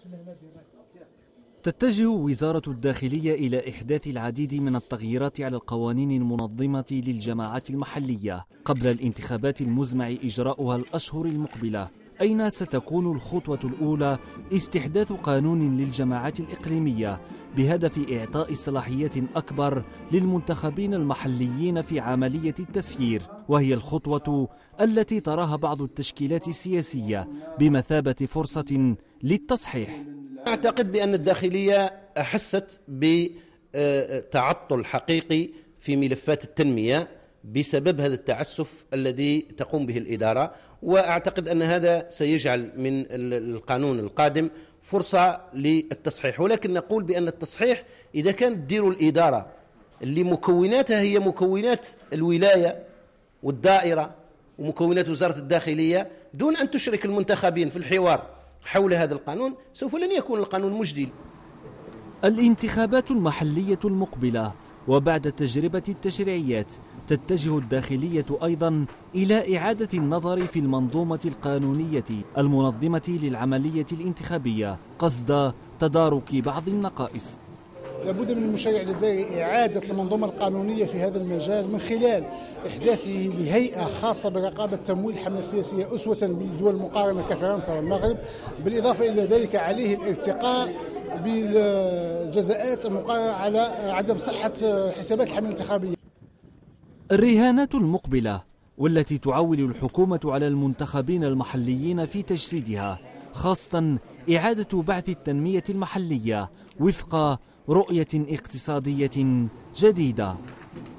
تتجه وزارة الداخلية إلى إحداث العديد من التغييرات على القوانين المنظمة للجماعات المحلية قبل الانتخابات المزمع إجراؤها الأشهر المقبلة، أين ستكون الخطوة الأولى استحداث قانون للجماعات الإقليمية بهدف إعطاء صلاحيات أكبر للمنتخبين المحليين في عملية التسيير، وهي الخطوة التي تراها بعض التشكيلات السياسية بمثابة فرصة للتصحيح. أعتقد بأن الداخلية أحست بتعطل حقيقي في ملفات التنمية بسبب هذا التعسف الذي تقوم به الإدارة، وأعتقد أن هذا سيجعل من القانون القادم فرصة للتصحيح. ولكن نقول بأن التصحيح إذا كانت تدير الإدارة اللي مكوناتها هي مكونات الولاية والدائرة ومكونات وزارة الداخلية دون أن تشرك المنتخبين في الحوار حول هذا القانون، سوف لن يكون القانون مجدي. الانتخابات المحلية المقبلة وبعد تجربة التشريعيات تتجه الداخلية أيضا إلى إعادة النظر في المنظومة القانونية المنظمة للعملية الانتخابية قصد تدارك بعض النقائص. لابد من المشرع الجزائري إعادة المنظومة القانونية في هذا المجال من خلال إحداثه لهيئة خاصة برقابة تمويل الحملة السياسية أسوة بالدول المقارنة كفرنسا والمغرب، بالإضافة إلى ذلك عليه الارتقاء بالجزاءات المقارنة على عدم صحة حسابات الحملة الانتخابية. الرهانات المقبلة والتي تعول الحكومة على المنتخبين المحليين في تجسيدها، خاصة إعادة بعث التنمية المحلية وفق رؤية اقتصادية جديدة.